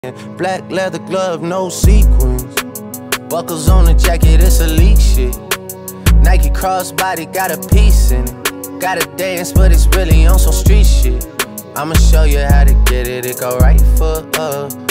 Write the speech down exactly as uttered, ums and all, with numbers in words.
Black leather glove, no sequins. Buckles on the jacket, it's elite shit. Nike crossbody, got a piece in it. Gotta dance, but it's really on some street shit. I'ma show you how to get it, it go right foot up,